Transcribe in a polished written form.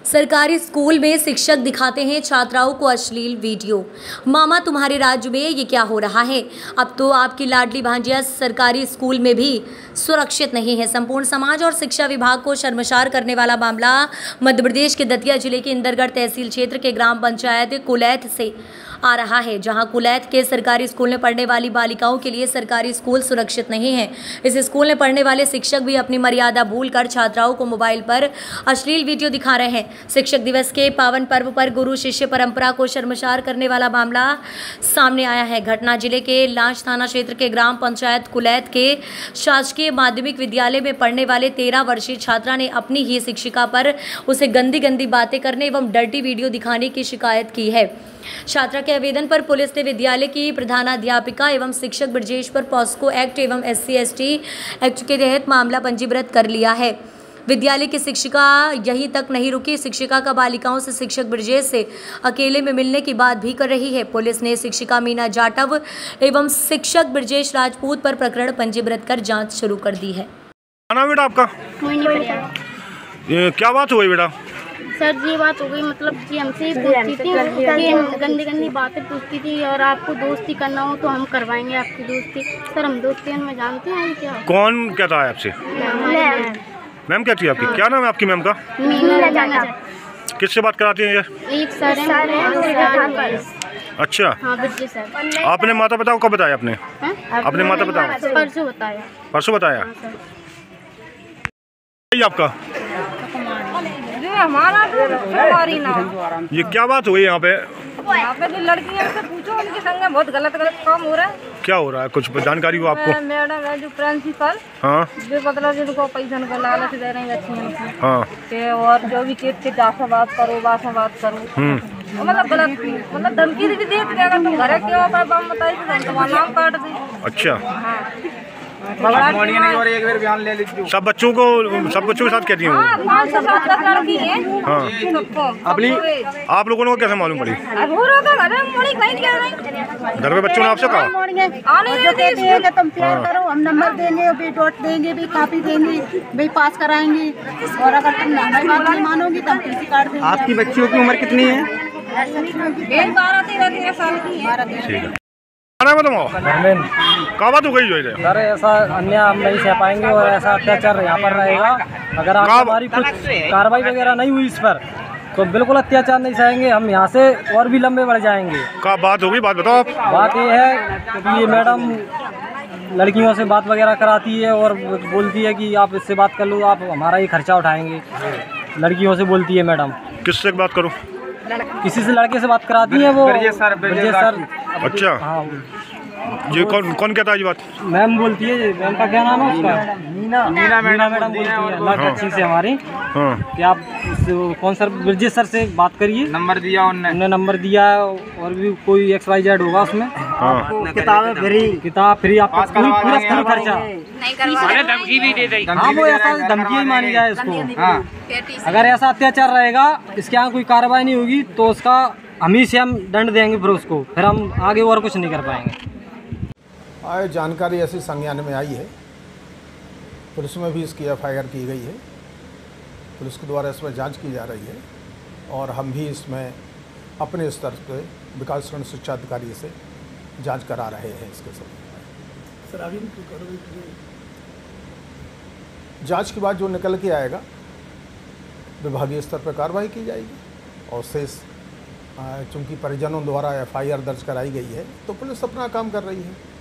सरकारी स्कूल में शिक्षक दिखाते हैं छात्राओं को अश्लील वीडियो। मामा तुम्हारे राज्य में ये क्या हो रहा है? अब तो आपकी लाडली भांजिया सरकारी स्कूल में भी सुरक्षित नहीं है। संपूर्ण समाज और शिक्षा विभाग को शर्मसार करने वाला मामला मध्य प्रदेश के दतिया जिले के इंदरगढ़ तहसील क्षेत्र के ग्राम पंचायत कुलैत से आ रहा है, जहां कुलैत के सरकारी स्कूल में पढ़ने वाली बालिकाओं के लिए सरकारी स्कूल सुरक्षित नहीं है। इस स्कूल में पढ़ने वाले शिक्षक भी अपनी मर्यादा भूलकर छात्राओं को मोबाइल पर अश्लील वीडियो दिखा रहे हैं। शिक्षक दिवस के पावन पर्व पर गुरु शिष्य परंपरा को शर्मसार करने वाला मामला सामने आया है। घटना जिले के लांच थाना क्षेत्र के ग्राम पंचायत कुलैत के शासकीय माध्यमिक विद्यालय में पढ़ने वाले 13 वर्षीय छात्रा ने अपनी ही शिक्षिका पर उसे गंदी गंदी बातें करने एवं डर्टी वीडियो दिखाने की शिकायत की है। छात्रा के आवेदन पर पुलिस ने विद्यालय की प्रधानाध्यापिका एवं शिक्षक ब्रजेश पर पॉस्को एक्ट एवं SC/ST एक्ट के तहत मामला पंजीबृत कर लिया है। विद्यालय की शिक्षिका यहीं तक नहीं रुकी, शिक्षिका का बालिकाओं से शिक्षक ब्रजेश से अकेले में मिलने की बात भी कर रही है। पुलिस ने शिक्षिका मीना जाटव एवं शिक्षक ब्रजेश राजपूत पर प्रकरण पंजीबृत कर जांच शुरू कर दी है। बेटा आपका क्या बात हुई बेटा? सर ये बात हो गई, मतलब कि हमसे पूछती थी कि गंदी गंदी बातें पूछती थी और आपको दोस्ती करना हो तो हम करवाएंगे आपकी दोस्ती। सर हम दोस्ती में जानते हैं क्या? कौन कहता है आपसे? मैम क्या थी आपकी? क्या नाम है आपकी मैम का? किससे बात कराती हैं ये? एक सर हैं। अच्छा हाँ बिल्कुल सर। आपने माता पिता को कब बताया? अपने माता पिता को परसों बताया। परसों बताया? आपका हमारा ये क्या बात हुई यहाँ पे? यहाँ पे जो लड़कियाँ से पूछो, उनके संग बहुत गलत काम हो रहा है। क्या हो रहा है? कुछ जानकारी हो आपको? मैडम है जो प्रिंसिपल, हाँ, जो मतलब जिनको पैसा को लालच दे रही है, हाँ, और जो भी चीज के जासा बात करो, बात करो, मतलब गलत, मतलब धमकी भी देती है। अगर तुम घर क्यों पर बम बताई तो तुम्हारा नाम काट दी। अच्छा, एक बार बयान ले लीजिए। सब बच्चों के साथ कहती हूँ? हाँ, अपनी आप लोगों को कैसे मालूम पड़ी? घर में बच्चों ने आपसे कहा? तुम तैयार करो, हम नंबर देंगे, भी डॉट देंगे, भी कॉपी देंगे, भी पास कराएंगे, और अगर तुम हमारी बात नहीं मानोगी तो हम PC कार्ड देंगे। आपकी बच्चियों की उम्र कितनी है? 12-13 साल की है। क्या बात हो गई जो? सर ऐसा अन्याय हम नहीं सह पाएंगे और ऐसा अत्याचार यहाँ पर रहेगा। अगर हमारी कुछ कार्रवाई वगैरह नहीं हुई इस पर तो बिल्कुल अत्याचार नहीं सहेंगे। हम यहाँ से और भी लंबे बढ़ जाएंगे। क्या बात होगी? बात बताओ आप। बात ये है कि ये मैडम लड़कियों से बात वगैरह कराती है और बोलती है कि आप इससे बात कर लो, आप हमारा ये खर्चा उठाएंगे। लड़कियों से बोलती है मैडम। किससे बात करूँ? किसी से लड़के से बात कराती है वो ब्रजेश सर। अच्छा, हाँ, ये कौन कहता है ये बात? मैम बोलती है। मैम का क्या नाम है उसका? मीना मैडम बोलती है अल्लाह की अच्छी से हमारी, कि आप कौन सर ब्रजेश सर से बात करिए। नंबर दिया उन्होंने नंबर दिया है और भी कोई XYZ होगा उसमें। किताब फ्री आपका पूरा खर्चा। धमकी भी दे दी। हाँ, वो ऐसा धमकी ही मानी जाए उसको। हाँ, अगर ऐसा अत्याचार रहेगा, इसके यहाँ कोई कार्रवाई नहीं होगी तो उसका हम ही से हम दंड देंगे, फिर उसको फिर हम आगे और कुछ नहीं कर पाएंगे। जानकारी ऐसी संज्ञान में आई है, पुलिस में भी इसकी FIR की गई है। पुलिस के द्वारा इसमें जांच की जा रही है और हम भी इसमें अपने स्तर पे विकासखंड शिक्षा अधिकारी से जांच करा रहे हैं। इसके सब जांच के बाद जो निकल के आएगा विभागीय स्तर पर कार्रवाई की जाएगी और शेष चूँकि परिजनों द्वारा FIR दर्ज कराई गई है तो पुलिस अपना काम कर रही है।